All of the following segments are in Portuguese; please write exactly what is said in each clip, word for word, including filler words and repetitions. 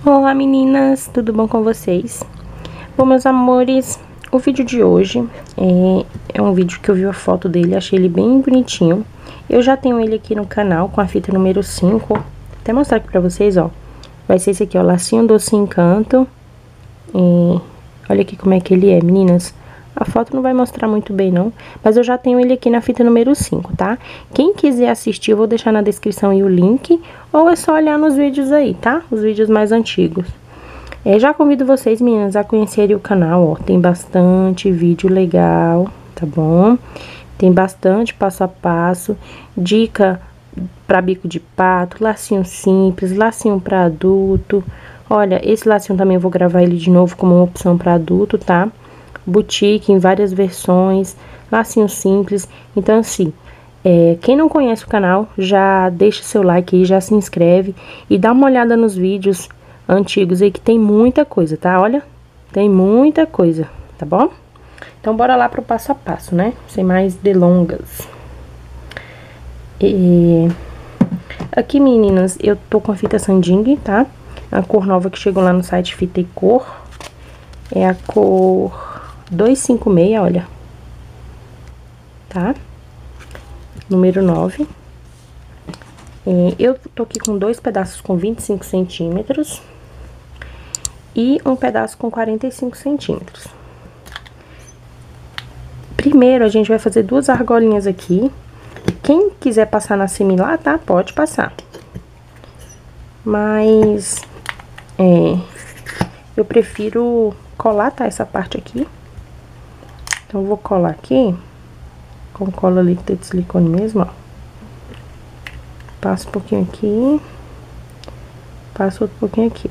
Olá meninas, tudo bom com vocês? Bom, meus amores, o vídeo de hoje é, é um vídeo que eu vi a foto dele, achei ele bem bonitinho. Eu já tenho ele aqui no canal com a fita número cinco, vou até mostrar aqui pra vocês, ó. Vai ser esse aqui, ó, Lacinho Doce Encanto. E olha aqui como é que ele é, meninas. A foto não vai mostrar muito bem não, mas eu já tenho ele aqui na fita número cinco, tá? Quem quiser assistir, eu vou deixar na descrição aí o link, ou é só olhar nos vídeos aí, tá? Os vídeos mais antigos. É, já convido vocês, meninas, a conhecerem o canal, ó. Tem bastante vídeo legal, tá bom? Tem bastante passo a passo, dica pra bico de pato, lacinho simples, lacinho pra adulto. Olha, esse lacinho também eu vou gravar ele de novo como uma opção pra adulto, tá? Boutique em várias versões, lacinho simples. Então assim, é, quem não conhece o canal, já deixa seu like aí, já se inscreve e dá uma olhada nos vídeos antigos aí que tem muita coisa, tá? Olha, tem muita coisa, tá bom? Então bora lá pro passo a passo, né? Sem mais delongas. E aqui, meninas, eu tô com a fita Sanding, tá? A cor nova que chegou lá no site Fita e Cor. É a cor duzentos e cinquenta e seis, olha. Tá? Número nove. É, eu tô aqui com dois pedaços com vinte e cinco centímetros. E um pedaço com quarenta e cinco centímetros. Primeiro, a gente vai fazer duas argolinhas aqui. Quem quiser passar na similar, tá? Pode passar. Mas, é, eu prefiro colar, tá? Essa parte aqui. Então, eu vou colar aqui, com cola líquida de silicone mesmo, ó. Passo um pouquinho aqui, passo outro pouquinho aqui.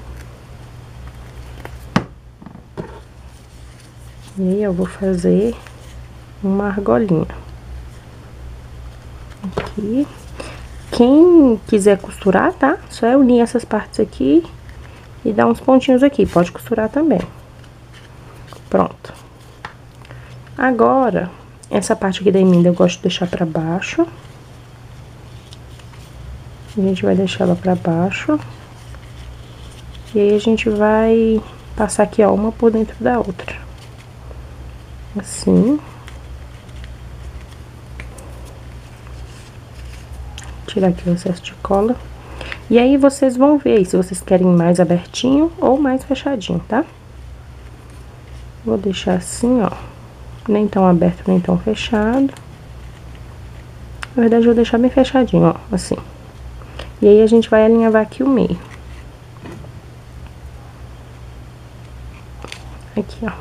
E aí, eu vou fazer uma argolinha. Aqui. Quem quiser costurar, tá? Só eu unir essas partes aqui e dar uns pontinhos aqui. Pode costurar também. Pronto. Agora, essa parte aqui da emenda eu gosto de deixar pra baixo. A gente vai deixar ela pra baixo. E aí, a gente vai passar aqui, ó, uma por dentro da outra. Assim. Tirar aqui o excesso de cola. E aí, vocês vão ver aí se vocês querem mais abertinho ou mais fechadinho, tá? Vou deixar assim, ó. Nem tão aberto, nem tão fechado. Na verdade, eu vou deixar bem fechadinho, ó, assim. E aí, a gente vai alinhavar aqui o meio. Aqui, ó.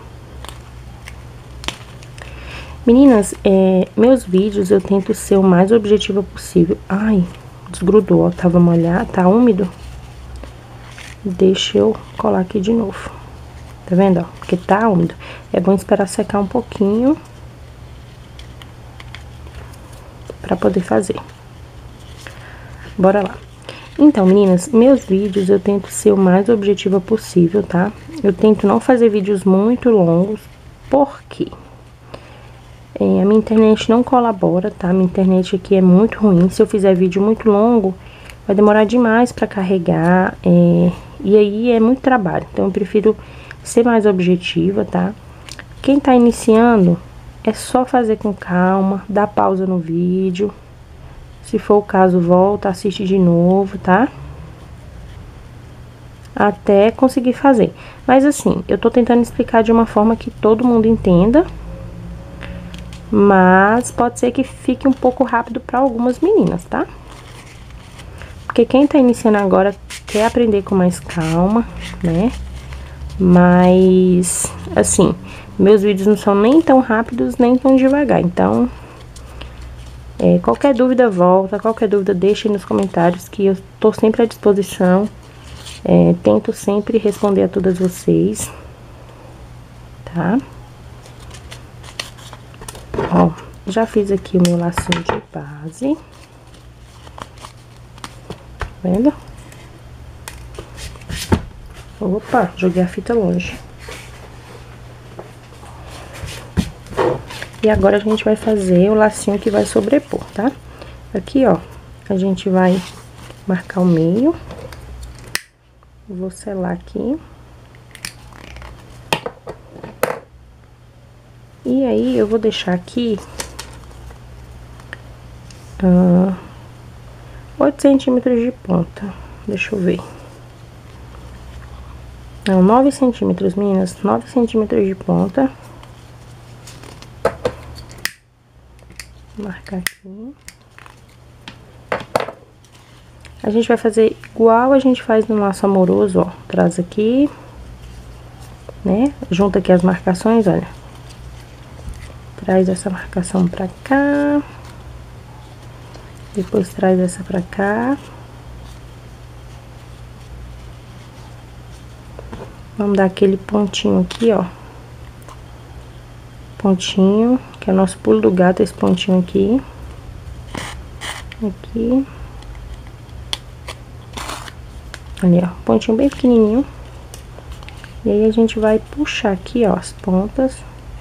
Meninas, é, meus vídeos eu tento ser o mais objetiva possível. Ai, desgrudou, ó, tava molhado, tá úmido. Deixa eu colar aqui de novo. Tá vendo, ó? Porque tá úmido. É bom esperar secar um pouquinho pra poder fazer. Bora lá. Então, meninas, meus vídeos eu tento ser o mais objetiva possível, tá? Eu tento não fazer vídeos muito longos, porque é, a minha internet não colabora, tá? Minha internet aqui é muito ruim. Se eu fizer vídeo muito longo, vai demorar demais pra carregar, é, e aí é muito trabalho. Então, eu prefiro ser mais objetiva, tá? Quem tá iniciando, é só fazer com calma, dá pausa no vídeo. Se for o caso, volta, assiste de novo, tá? Até conseguir fazer. Mas assim, eu tô tentando explicar de uma forma que todo mundo entenda. Mas pode ser que fique um pouco rápido pra algumas meninas, tá? Porque quem tá iniciando agora quer aprender com mais calma, né? Mas, assim, meus vídeos não são nem tão rápidos, nem tão devagar. Então, é, qualquer dúvida volta, qualquer dúvida deixa aí nos comentários, que eu tô sempre à disposição. É, tento sempre responder a todas vocês, tá? Ó, já fiz aqui o meu lacinho de base. Tá vendo? Opa, joguei a fita longe. E agora a gente vai fazer o lacinho que vai sobrepor, tá? Aqui, ó, a gente vai marcar o meio. Vou selar aqui. E aí, eu vou deixar aqui ah, oito centímetros de ponta. Deixa eu ver. Não, nove centímetros, meninas. nove centímetros de ponta. Vou marcar aqui. A gente vai fazer igual a gente faz no laço amoroso, ó. Traz aqui, né? Junta aqui as marcações, olha. Traz essa marcação pra cá. Depois traz essa pra cá. Vamos dar aquele pontinho aqui, ó. Pontinho, que é o nosso pulo do gato, esse pontinho aqui. Aqui. Ali, ó, pontinho bem pequenininho. E aí, a gente vai puxar aqui, ó, as pontas.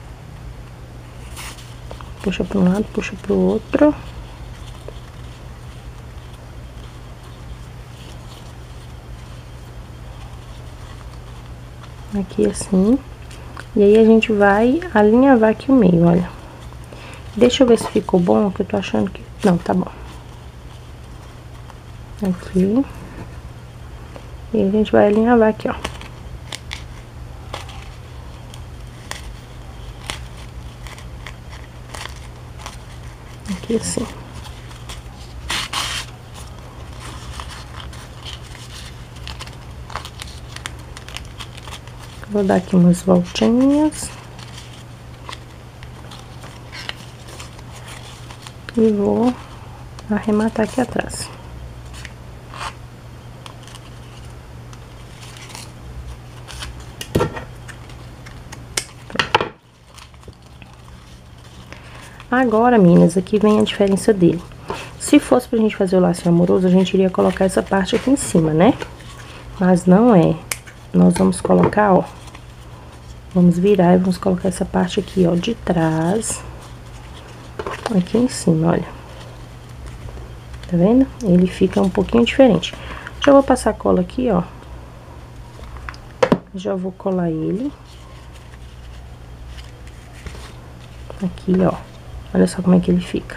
Puxa para um lado, puxa pro outro. Aqui assim. E aí, a gente vai alinhavar aqui o meio, olha. Deixa eu ver se ficou bom, que eu tô achando que... Não, tá bom. Aqui. E a gente vai alinhavar aqui, ó. Aqui assim. Vou dar aqui umas voltinhas. E vou arrematar aqui atrás. Agora, meninas, aqui vem a diferença dele. Se fosse pra gente fazer o laço amoroso, a gente iria colocar essa parte aqui em cima, né? Mas não é. Nós vamos colocar, ó. Vamos virar e vamos colocar essa parte aqui, ó, de trás. Aqui em cima, olha. Tá vendo? Ele fica um pouquinho diferente. Já vou passar cola aqui, ó. Já vou colar ele. Aqui, ó. Olha só como é que ele fica.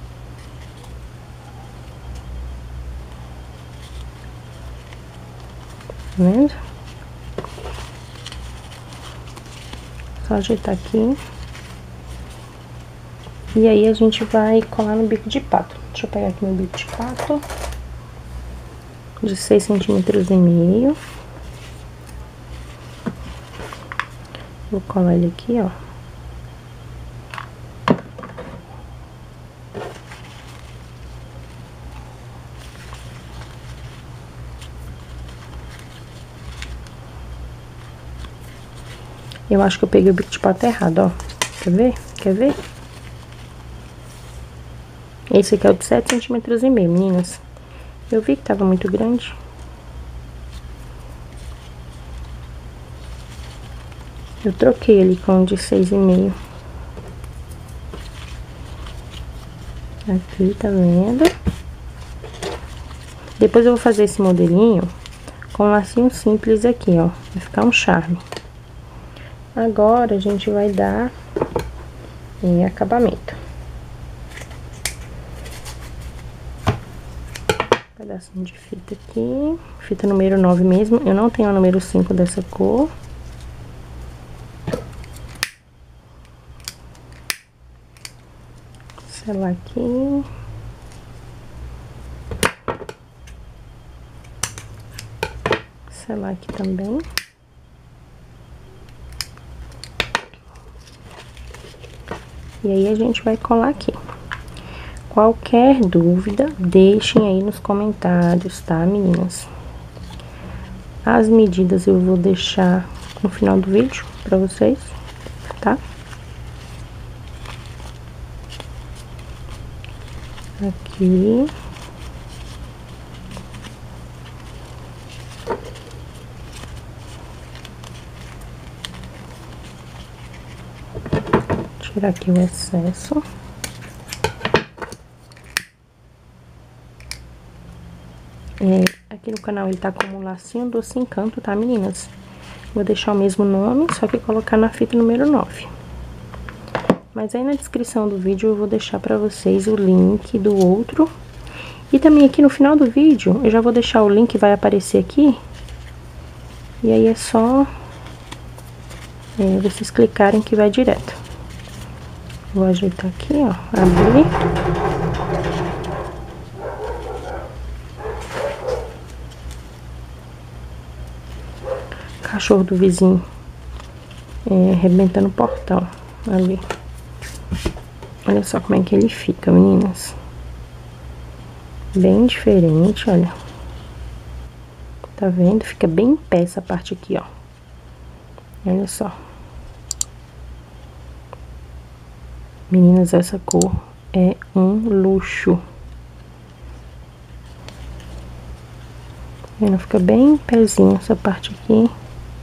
Tá vendo? Só ajeitar aqui. E aí, a gente vai colar no bico de pato. Deixa eu pegar aqui meu bico de pato. De seis centímetros e meio. Vou colar ele aqui, ó. Eu acho que eu peguei o bico de pato errado, ó. Quer ver? Quer ver? Esse aqui é o de sete centímetros e meio, meninas. Eu vi que tava muito grande. Eu troquei ele com o de seis e meio. Aqui, tá vendo? Depois eu vou fazer esse modelinho com um lacinho simples aqui, ó. Vai ficar um charme. Agora, a gente vai dar em acabamento. Pedacinho de fita aqui. Fita número nove mesmo. Eu não tenho a número cinco dessa cor. Selar aqui. Selar aqui também. E aí, a gente vai colar aqui. Qualquer dúvida, deixem aí nos comentários, tá, meninas? As medidas eu vou deixar no final do vídeo pra vocês, tá? Aqui. Tirar aqui o excesso. É, aqui Aqui no canal ele tá como Lacinho Doce Encanto, tá, meninas? Vou deixar o mesmo nome, só que colocar na fita número nove. Mas aí na descrição do vídeo eu vou deixar pra vocês o link do outro. E também aqui no final do vídeo eu já vou deixar o link, vai aparecer aqui. E aí é só é, vocês clicarem que vai direto. Vou ajeitar aqui, ó, abrir. Cachorro do vizinho é, arrebentando o portão ali. Olha só como é que ele fica, meninas. Bem diferente, olha. Tá vendo? Fica bem em pé essa parte aqui, ó. Olha só. Meninas, essa cor é um luxo. Ela fica bem em pezinho essa parte aqui.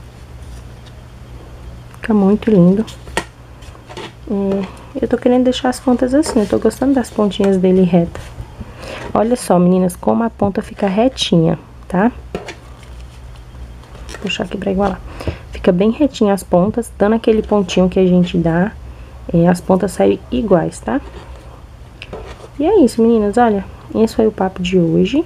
Fica muito lindo. É, eu tô querendo deixar as pontas assim. Eu tô gostando das pontinhas dele reta. Olha só, meninas, como a ponta fica retinha, tá? Vou puxar aqui pra igualar. Fica bem retinha as pontas, dando aquele pontinho que a gente dá. É, as pontas saem iguais, tá? E é isso, meninas, olha. Esse foi o papo de hoje.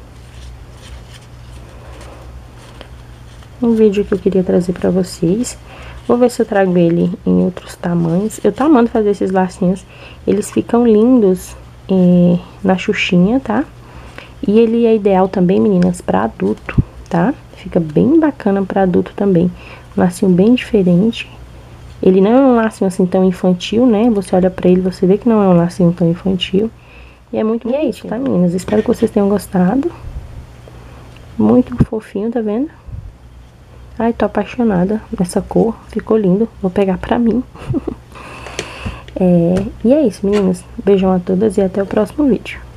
Um vídeo que eu queria trazer pra vocês. Vou ver se eu trago ele em outros tamanhos. Eu tô amando fazer esses lacinhos. Eles ficam lindos é, na xuxinha, tá? E ele é ideal também, meninas, pra adulto, tá? Fica bem bacana pra adulto também. Um lacinho bem diferente. Ele não é um lacinho assim tão infantil, né? Você olha pra ele, você vê que não é um lacinho tão infantil. E é muito bonito, é isso, tá, meninas? Espero que vocês tenham gostado. Muito fofinho, tá vendo? Ai, tô apaixonada nessa cor. Ficou lindo. Vou pegar pra mim. é, e é isso, meninas. Beijão a todas e até o próximo vídeo.